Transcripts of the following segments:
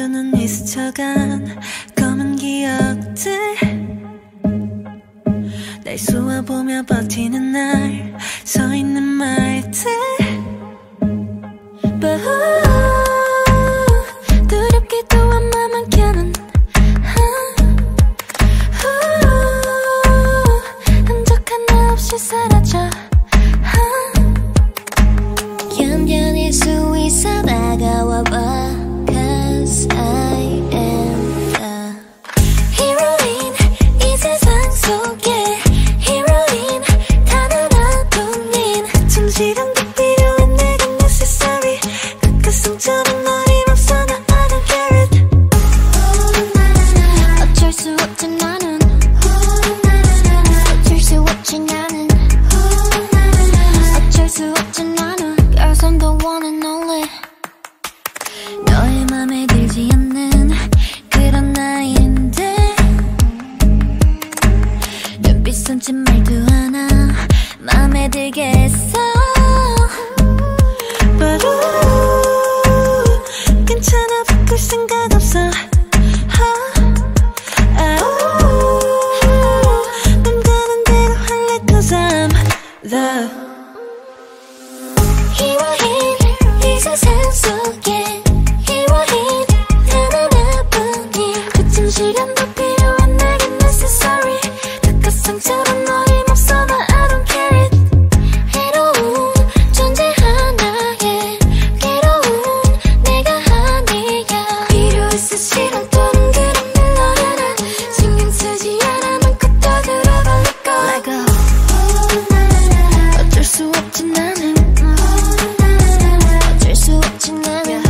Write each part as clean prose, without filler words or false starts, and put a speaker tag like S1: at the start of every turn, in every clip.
S1: 눈이 스쳐간 검은 기억들 날 쏘아보며 버티는 날 서 있는 말들 But 두렵기도 한 맘 한켠은 흔적 하나 없이 사라져
S2: 견뎌낼 수 있어 다가와봐 Cause I am the Heroine 이 세상 속에 Heroine 단 하나뿐인
S1: 충실함도 필요한 내가 necessary 극가성처럼 어림없어 나 I don't care it
S2: 어쩔 수 없지 나는 어쩔 수 없지 나는 어쩔 수 없지 나는 Girls I'm the one and only
S1: 너의 맘에 들지 않는 그런 나인데 눈빛 손짓 말도 하나 맘에 들겠어 But 괜찮아 바꿀 생각 없어 넌 가는 대로 할래 Cause I'm the
S2: Heroine 이 세상 속에 Heroine 단 하나뿐인
S1: 그쯤 시간도 필요한 내게 necessary 극가성처럼 어림없어 나 I don't care it
S2: 해로운 존재 하나에 괴로운 내가 아니야
S1: 필요했어 시간 또는 그런 너야 난 신경 쓰지 않아 맘껏 다 들어버릴까 Let go 어쩔 수 없지 나는
S2: 어쩔 수 없지 나는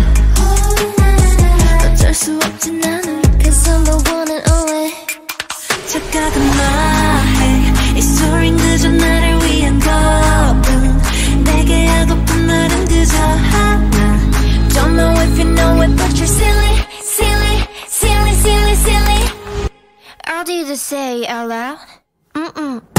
S1: 어쩔 수 없지 나는
S2: Cause I'm the one and only
S1: 착각은 말해 이 스토리는 그저 나를 위한 것뿐 내게 하고픈 말은 그저 하나 Don't know if you know it but you're silly silly silly silly silly
S2: How did you say it out loud?